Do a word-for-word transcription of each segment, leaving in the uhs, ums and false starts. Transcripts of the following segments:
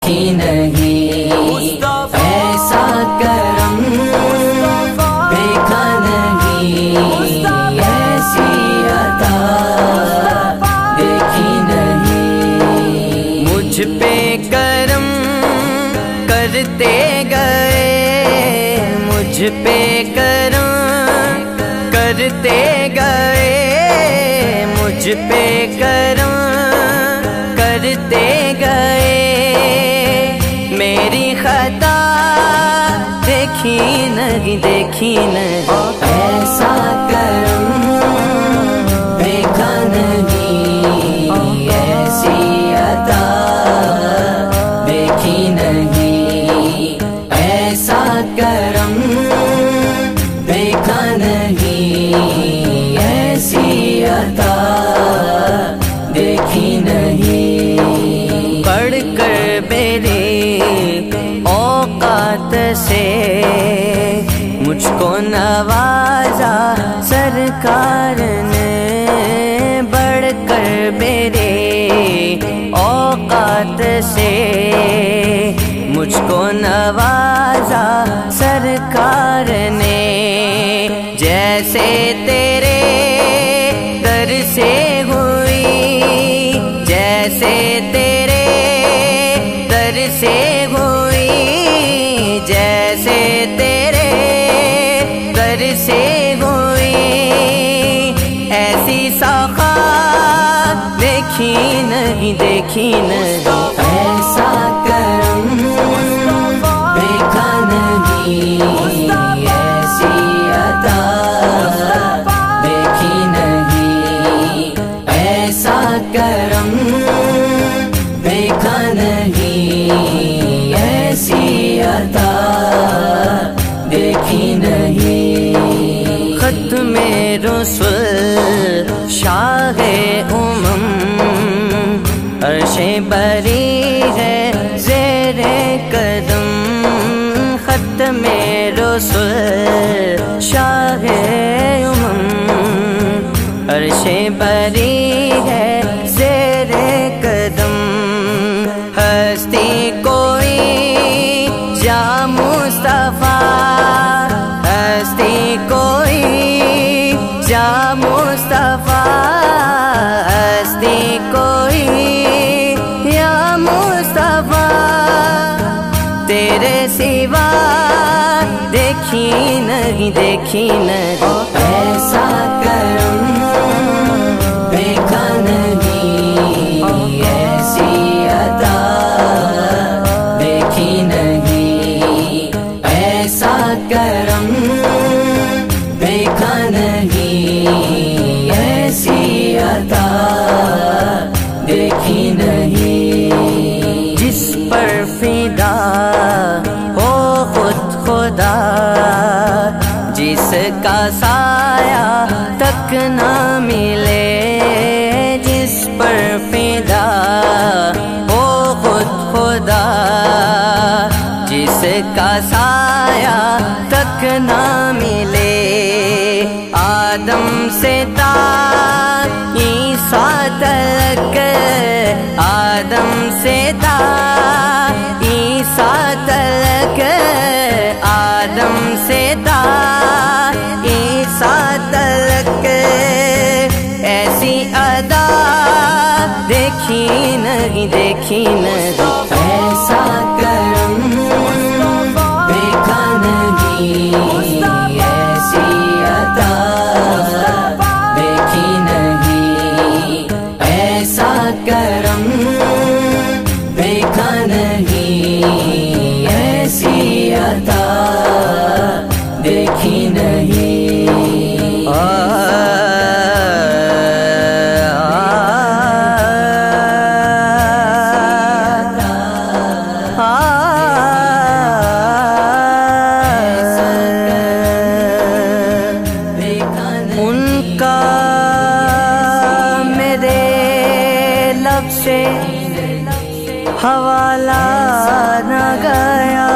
دیکھی نہیں، ایسا کرم دیکھا نہیں، ایسی عطا دیکھی نہیں۔ مجھ پہ کرم کرتے گئے، مجھ پہ کرم کرتے گئے، مجھ پہ کرم کرتے گئے، میری خطا دیکھی نہیں، دیکھی نہیں، ایسا کرم دیکھا نہیں، ایسی عطا دیکھی نہیں، ایسا کرم دیکھا نہیں، ایسی عطا دیکھی نہیں۔ بڑھ کر میری اوقات سے مجھ کو نوازا سرکار نے، بڑھ کر میرے اوقات سے مجھ کو نوازا سرکار نے، جیسے تیرے در سے ہوئی، جیسے تیرے در سے ہوئی، جیسے تیرے در سے ہوئی، ایسی سخاوت دیکھی نہیں، دیکھی نہیں، ایسا کرم دیکھا نہیں، ایسی عطا دیکھی نہیں، ایسا کرم دیکھا نہیں، ایسی عطا دیکھی نہیں۔ ختم رسول شاہ امم، عرش بری ہے زیر قدم، ختم رسول شاہ امم، عرش بری ہے زیر قدم، ہستی کوئی جا مصطفیٰ، ہستی کوئی جا مصطفیٰ، ہستی کوئی یا مصطفیٰ، تیرے سوا دیکھی نہیں، دیکھی نہیں، ایسا کرم دیکھا نہیں، ایسی عطا دیکھی نہیں، ایسا کرم دیکھا نہیں، ایسی عطا دیکھی نہیں۔ جس پر فدا ہو خود خدا، جس کا سایہ تک نہ ملے، جس پر فدا ہو خود خدا، جس کا سایہ تک نہ ملے، آدم سے تا عیسیٰ تک، آدم سے تا عیسیٰ تک، آدم سے تا عیسیٰ تک، ایسی ادا دیکھی نہیں، دیکھی نہیں، ایسا کرم دیکھا نہیں، ایسی عطا دیکھی نہیں، ایسا کرم دیکھا نہیں، ایسی عطا دیکھی نہیں۔ ان کا میرے لب سے حوالہ نہ گیا،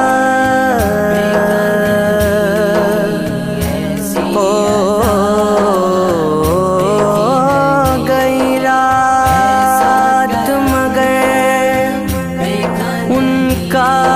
ہو گئی رات مگر ان کا